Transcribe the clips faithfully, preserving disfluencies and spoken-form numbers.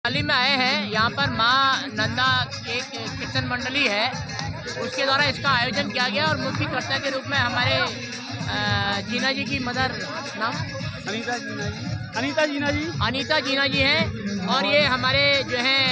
हाल में आए हैं। यहाँ पर माँ नंदा एक कीर्तन मंडली है, उसके द्वारा इसका आयोजन किया गया और मुख्य कर्ता के रूप में हमारे जीना जी की मदर नाम अनीता जीना जी अनीता जीना जी अनीता जीना जी हैं और ये हमारे जो हैं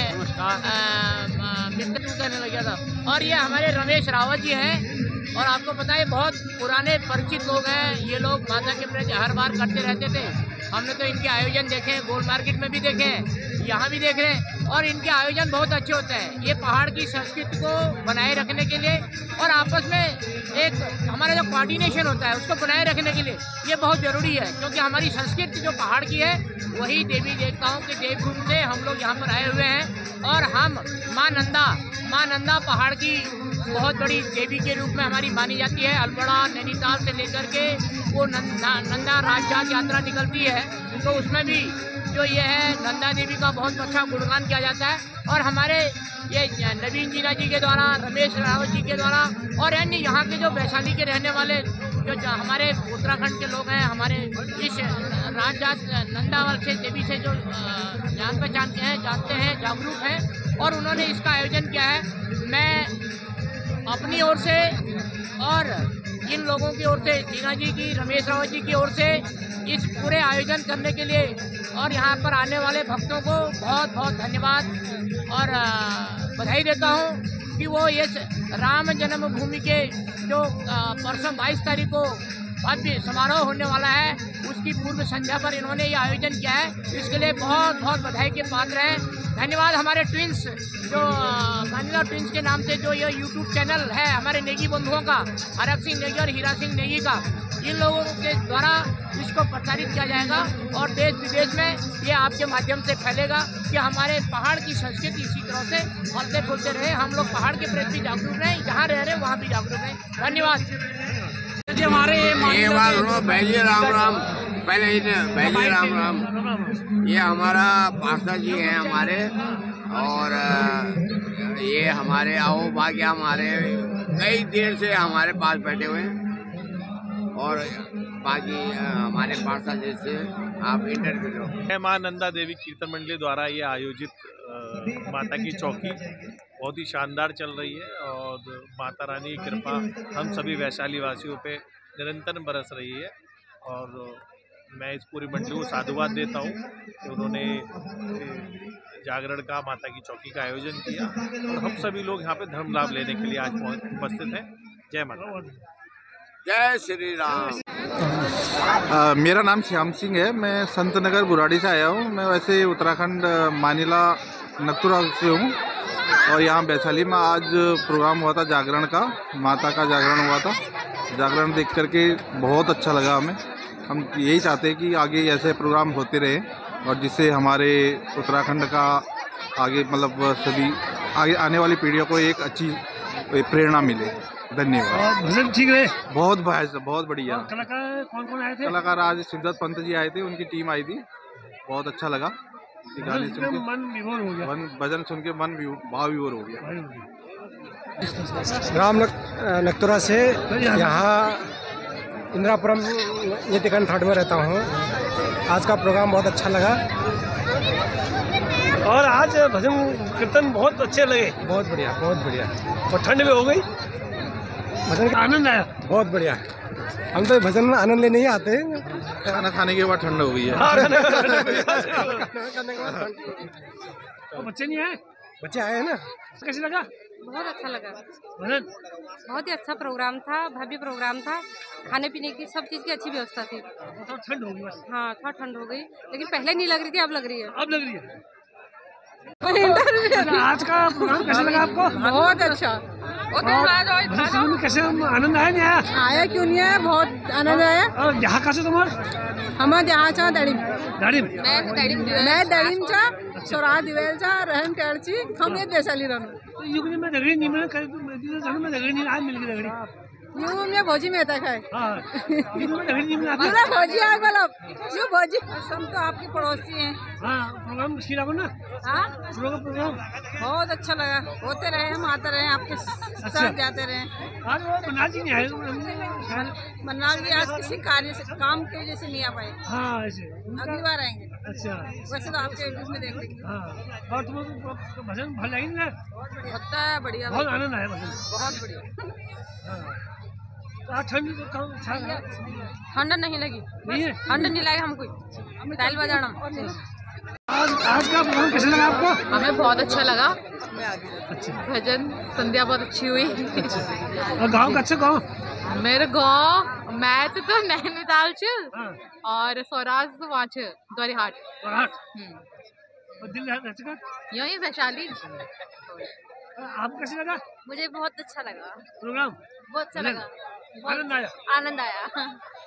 मिस्टर करने लग गया था और ये हमारे रमेश रावत जी हैं। और आपको पता है बहुत पुराने परिचित लोग हैं ये लोग, माता के प्रति हर बार करते रहते थे। हमने तो इनके आयोजन देखे हैं, गोल मार्केट में भी देखे हैं, यहाँ भी देख रहे हैं और इनके आयोजन बहुत अच्छे होते हैं। ये पहाड़ की संस्कृति को बनाए रखने के लिए और आपस में एक हमारा जो कोऑर्डिनेशन होता है उसको बनाए रखने के लिए ये बहुत ज़रूरी है, क्योंकि हमारी संस्कृति जो पहाड़ की है वही देवी देवताओं के देवभूमि से हम लोग यहाँ पर आए हुए हैं। और हम माँ नंदा माँ नंदा पहाड़ की बहुत बड़ी देवी के रूप में हमारी मानी जाती है। अल्मोड़ा नैनीताल से लेकर के वो नंदा नंदा राजजात यात्रा निकलती है, तो उसमें भी जो ये है नंदा देवी का बहुत अच्छा गुणगान किया जाता है। और हमारे ये नवीन जीना जी के द्वारा, रमेश रावत जी के द्वारा और अन्य यहाँ के जो वैशाली के रहने वाले जो हमारे उत्तराखंड के लोग हैं, हमारे इस राजजात नंदावल से देवी से जो जान पहचान के हैं, जानते हैं, जागरूक हैं और उन्होंने इसका आयोजन किया है। मैं अपनी ओर से और इन लोगों की ओर से, जीना जी की, रमेश रावत जी की ओर से इस पूरे आयोजन करने के लिए और यहाँ पर आने वाले भक्तों को बहुत बहुत धन्यवाद और बधाई देता हूँ कि वो इस राम जन्मभूमि के जो परसों बाईस तारीख को भव्य समारोह होने वाला है उसकी पूर्व संध्या पर इन्होंने ये आयोजन किया है। इसके लिए बहुत बहुत बधाई के पात्र हैं। धन्यवाद हमारे ट्विंस जो गांधीला ट्विंस के नाम से जो ये यूट्यूब चैनल है हमारे नेगी बंधुओं का, हरक सिंह नेगी और हीरा सिंह नेगी का, इन लोगों के द्वारा इसको प्रचारित किया जाएगा और देश विदेश में ये आपके माध्यम से फैलेगा कि हमारे पहाड़ की संस्कृति इसी तरह से फलते फूलते रहे। हम लोग पहाड़ के प्रति जागरूक रहें, जहाँ रह रहे हैं वहाँ भी जागरूक रहें। धन्यवाद। हमारे ये बात सुनो, भाई राम राम, पहले ही भाई राम राम। ये हमारा पास्ता जी हैं हमारे और ये हमारे आओ भाग्य हमारे कई देर से हमारे पास बैठे हुए हैं और बाकी हमारे पास्ता जी से आप इंटरव्यू लो। माँ नंदा देवी कीर्तन मंडली द्वारा ये आयोजित माता की चौकी बहुत ही शानदार चल रही है और माता रानी की कृपा हम सभी वैशाली वासियों पे निरंतर बरस रही है। और मैं इस पूरी मंडली को साधुवाद देता हूँ कि उन्होंने जागरण का, माता की चौकी का आयोजन किया और हम सभी लोग यहाँ पे धर्म लाभ लेने के लिए आज उपस्थित हैं। जय माता, जय श्री राम। आ, मेरा नाम श्याम सिंह है, मैं संत नगर बुराड़ी से आया हूँ। मैं वैसे उत्तराखंड मानिला नक्तुरा से हूँ और यहाँ वैशाली में आज प्रोग्राम हुआ था जागरण का, माता का जागरण हुआ था। जागरण देख करके बहुत अच्छा लगा हमें। हम यही चाहते हैं कि आगे ऐसे प्रोग्राम होते रहे और जिससे हमारे उत्तराखंड का आगे मतलब सभी आगे आने वाली पीढ़ियों को एक अच्छी प्रेरणा मिले। धन्यवाद। भजन ठीक रहे, बहुत भाई बहुत बढ़िया। कलाकार कौन कौन आए थे? कलाकार आज शिवदत्त पंत जी आए थे, उनकी टीम आई थी, बहुत अच्छा लगा। गाने सुन के मन विभोर हो गया, भजन सुन के मन भाव विभोर हो गया। राम नक्तुरा से यहाँ इंदिरापुरम नीतिकंठ थाट में रहता हूँ। आज का प्रोग्राम बहुत अच्छा लगा और आज भजन कीर्तन बहुत अच्छे लगे, बहुत बढ़िया बहुत बढ़िया। और ठंड में हो गई, भजन का आनंद आया, बहुत बढ़िया। हम तो भजन में आनंद लेने ही आते हैं। खाना खाने के बाद ठंड हो गई है। तो बच्चे नहीं आए? बच्चे आए हैं ना। कैसे लगा? बहुत अच्छा लगा। भजन बहुत ही अच्छा प्रोग्राम था, भव्य प्रोग्राम था। खाने पीने की सब चीज़ की अच्छी व्यवस्था थी। तो ठंड होगी बस। हाँ, थोड़ा ठंड हो गई, लेकिन पहले नहीं लग रही थी, अब लग रही है। अब लग रही है। आज का प्रोग्राम कैसे लगा आपको? बहुत अच्छा। भजन में कैसे आनंद आया नहीं आया? आया क्यों नहीं आया, बहुत आनंद आया। और यहाँ का से तुम्हारा हमारे यहाँ चा दड़िम गाड़ी मैं दड़िम चा सोरा दिवेल चा रहन करची हम ये वैशाली रहन। तो युग में दगड़ी नहीं मिले, कहीं तो जानो में दगड़ी नहीं आज मिल गई दगड़ी। यूं में भोजी में तक है। हाँ, युग में दगड़ी नहीं मिला। पूरा भोजी आ गया, जो भोजी हम तो आपके पड़ोसी हैं। हाँ, प्रोग्राम अच्छी लगा ना? हाँ, प्रोग्राम प्रोग्राम बहुत अच्छा लगा। होते रहे, हम आते रहे, आपके साथ जाते रहे। आज वो मनाल जी नहीं आए, मन्नाल जी आज किसी कार्य से, काम के वजह से नहीं आ पाए। हाँ ऐसे अगली बार आएंगे। अच्छा वैसे तो आपके इसमें देख लेंगे। हाँ और तुमको तो भजन भल लगी ना? होता है बढ़िया, बहुत आनंद आया भजन। बहुत बढ़िया। हाँ तो आज ठंड तो कम अच्छा है। ठंड नहीं लगी, नहीं है? ठंड नहीं लगी हमको। ताल बजाना। आज आज का प्रोग्राम कैसा लगा आपको? हमें बहुत अच्छा लगा, अच्छा भजन संध्या बहुत अच्छी हुई। और गाँव का अच्छा गाँव? मेरे गाँव मैं तो, तो नैनीताल च हाँ और स्वराज वहाँ च द्वारी हाट। और हाट हम्म, और दिल अच्छा यही वैशाली। आपको कैसा लगा मुझे बहुत अच्छा लगा, प्रोग्राम? बहुत अच्छा भजन? लगा, आनंद आया? आनंद आया।